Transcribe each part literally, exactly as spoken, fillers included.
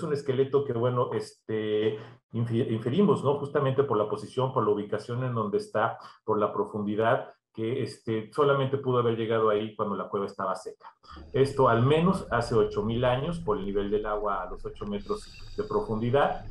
es un esqueleto que, bueno, este, inferimos, ¿no? Justamente por la posición, por la ubicación en donde está, por la profundidad, que este, solamente pudo haber llegado ahí cuando la cueva estaba seca. Esto al menos hace ocho mil años, por el nivel del agua a los ocho metros de profundidad.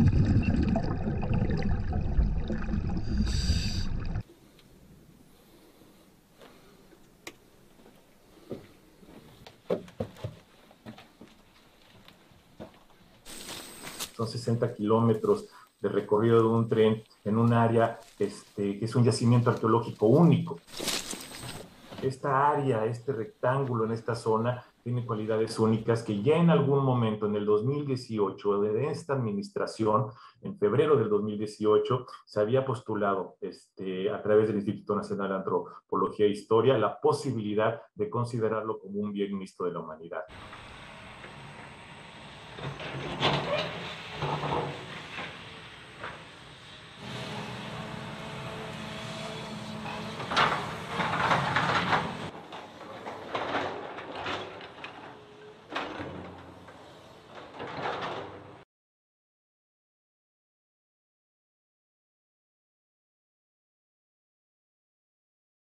Son sesenta kilómetros de recorrido de un tren en un área este, que es un yacimiento arqueológico único. Esta área, este rectángulo en esta zona, tiene cualidades únicas que ya en algún momento, en el dos mil dieciocho, de esta administración, en febrero del dos mil dieciocho, se había postulado este, a través del Instituto Nacional de Antropología e Historia la posibilidad de considerarlo como un bien mixto de la humanidad.